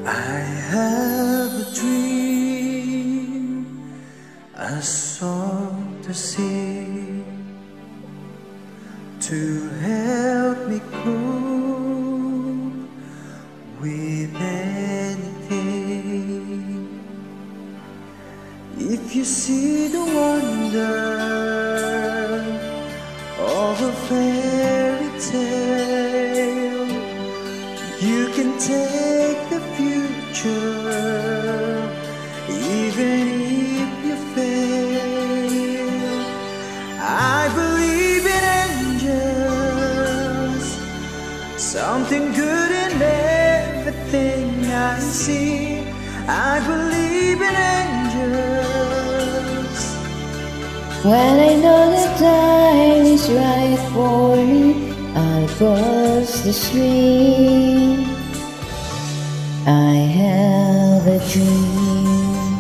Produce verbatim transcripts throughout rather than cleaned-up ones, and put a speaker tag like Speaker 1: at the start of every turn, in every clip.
Speaker 1: I have a dream, a song to sing, to help me cope with anything. If you see the wonder of a fairy tale, you can take the future, even if you fail. I believe in angels, something good in everything I see. I believe in angels.
Speaker 2: When I know the time is right for me, I'll cross the stream. I have a dream.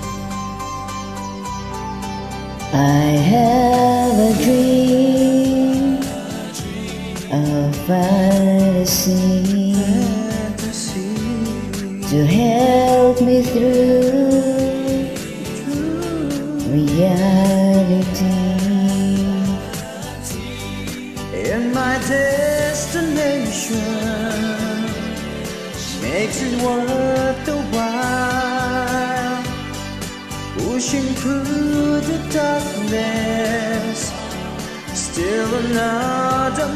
Speaker 2: I have a dream, a fantasy to help me through reality.
Speaker 1: In my destination makes it worth the while, pushing through the darkness, still another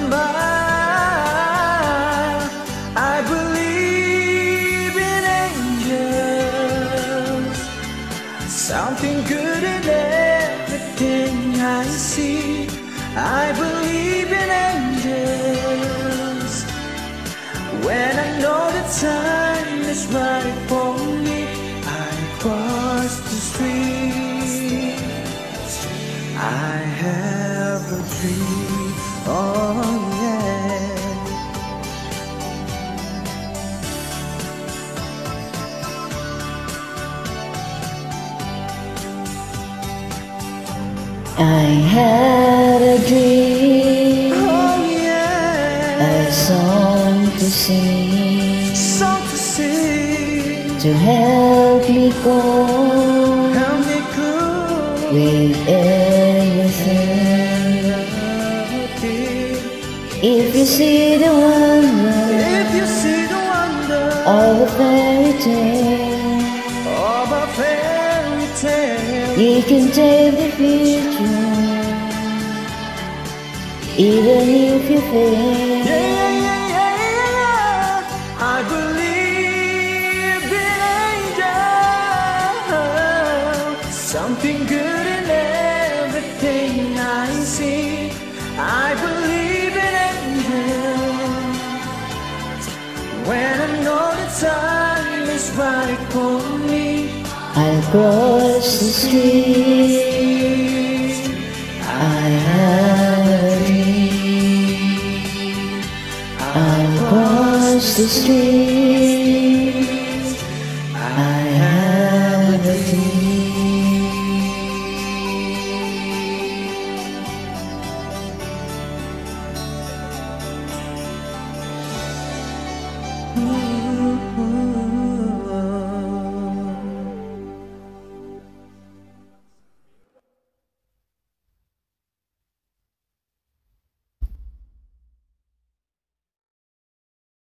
Speaker 1: mile. I believe in angels, something good in everything I see. I believe in angels. When I know the time is right for me, I cross the street. I have a dream, oh yeah.
Speaker 2: I had a dream,
Speaker 1: oh yeah,
Speaker 2: a song to sing,
Speaker 1: song to sing,
Speaker 2: to help me cope
Speaker 1: help me cool
Speaker 2: with everything. If you see the wonder,
Speaker 1: if you see the wonder
Speaker 2: of a fairy tale,
Speaker 1: of a fairy tale,
Speaker 2: you can take the future, even if you fail.
Speaker 1: yeah, yeah, yeah, yeah, yeah. I believe in angels, something good in everything I see. I believe in angels. When I know the time is right for me,
Speaker 2: I'll cross the street. I have a dream. I'll cross the street.